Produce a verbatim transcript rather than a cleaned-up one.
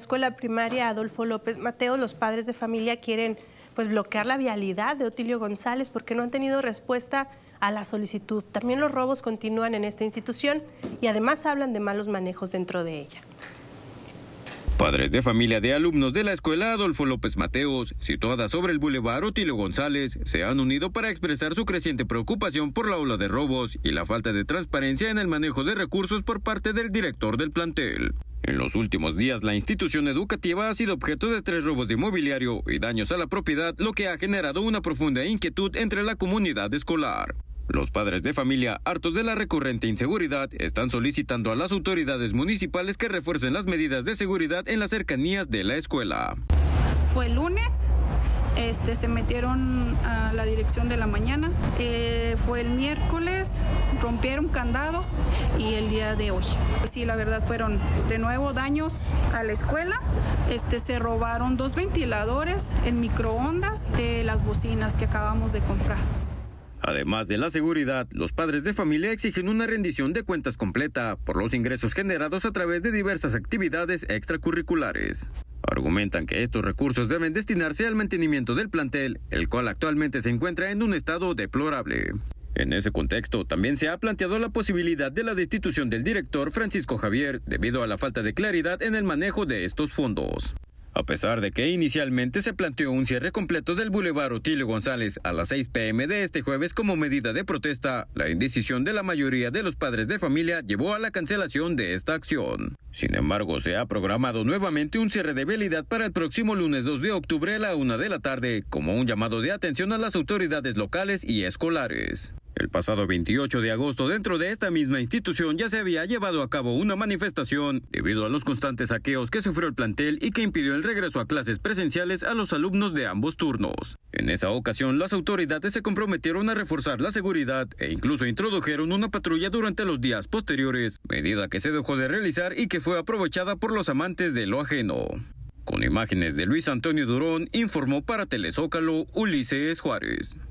escuela primaria Adolfo López Mateos, los padres de familia quieren pues bloquear la vialidad de Otilio González porque no han tenido respuesta a la solicitud. También los robos continúan en esta institución y además hablan de malos manejos dentro de ella. Padres de familia de alumnos de la escuela Adolfo López Mateos, situada sobre el Boulevard Otilio González, se han unido para expresar su creciente preocupación por la ola de robos y la falta de transparencia en el manejo de recursos por parte del director del plantel. En los últimos días, la institución educativa ha sido objeto de tres robos de mobiliario y daños a la propiedad, lo que ha generado una profunda inquietud entre la comunidad escolar. Los padres de familia, hartos de la recurrente inseguridad, están solicitando a las autoridades municipales que refuercen las medidas de seguridad en las cercanías de la escuela. Fue el lunes, este, se metieron a la dirección de la mañana, eh, fue el miércoles, rompieron candados y el día de hoy. Sí, la verdad fueron de nuevo daños a la escuela, este, se robaron dos ventiladores, el microondas, de las bocinas que acabamos de comprar. Además de la seguridad, los padres de familia exigen una rendición de cuentas completa por los ingresos generados a través de diversas actividades extracurriculares. Argumentan que estos recursos deben destinarse al mantenimiento del plantel, el cual actualmente se encuentra en un estado deplorable. En ese contexto, también se ha planteado la posibilidad de la destitución del director Francisco Javier debido a la falta de claridad en el manejo de estos fondos. A pesar de que inicialmente se planteó un cierre completo del Boulevard Otilio González a las seis pe eme de este jueves como medida de protesta, la indecisión de la mayoría de los padres de familia llevó a la cancelación de esta acción. Sin embargo, se ha programado nuevamente un cierre de vialidad para el próximo lunes dos de octubre a la una de la tarde, como un llamado de atención a las autoridades locales y escolares. El pasado veintiocho de agosto, dentro de esta misma institución, ya se había llevado a cabo una manifestación debido a los constantes saqueos que sufrió el plantel y que impidió el regreso a clases presenciales a los alumnos de ambos turnos. En esa ocasión, las autoridades se comprometieron a reforzar la seguridad e incluso introdujeron una patrulla durante los días posteriores, medida que se dejó de realizar y que fue aprovechada por los amantes de lo ajeno. Con imágenes de Luis Antonio Durón, informó para Telezócalo Ulises Juárez.